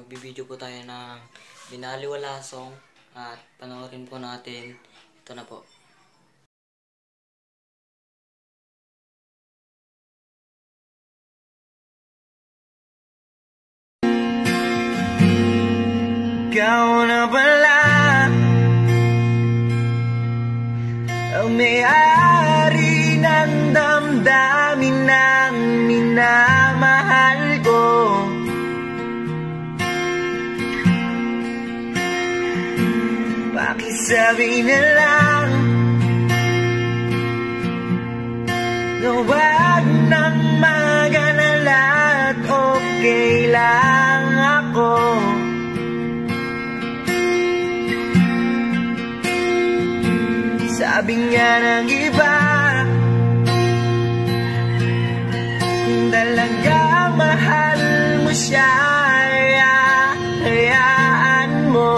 magbibideo po tayo ng Binaliwala song at panoorin po natin. Ito na po. Ikaw na pala ang may-ari ng damdamin ng minamahal ko. Pakisabi na lang na huwag nang mag-alala at okay lang ako. Sabi nga ng iba, kung talagang mahal mo siya, hayaan mo.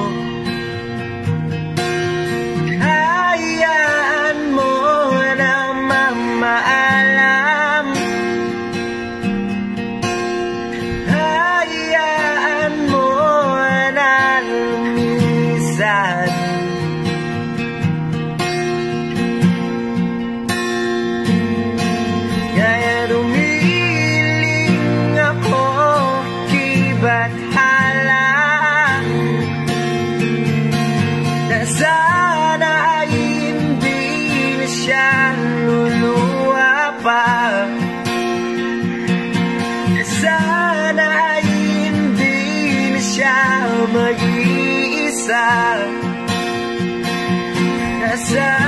Hayaan mo na mamaalam. Hayaan mo na lumisan. Kaya dumiling ako kay Bathala na sana ay hindi na siya luluwa pa. Na sana ay hindi na siya mag-iisa. Na sana